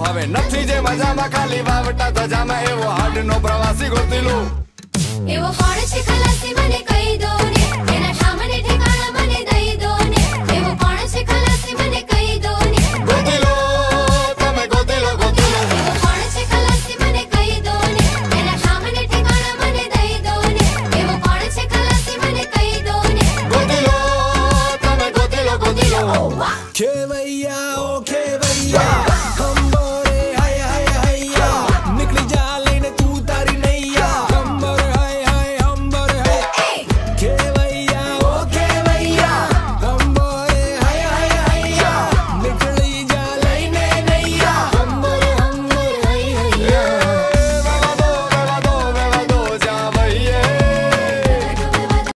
હવે નથી જે મજામાં ખાલી વાવટા ધજામાં એવો હાડનો પ્રવાસી ગોતી લો એવો કોણ છે ખલાસી મને કહી દો ને એના સામને ઠેકાણા મને દઈ દો ને એવો કોણ છે ખલાસી મને કહી દો ને ગોતી લો તમે ગોતી લો એવો કોણ છે ખલાસી મને કહી દો ને એના સામને ઠેકાણા મને દઈ દો ને એવો કોણ છે ખલાસી મને કહી દો ને ગોતી લો તમે ગોતી લો ઓ વાહ ખેવૈયા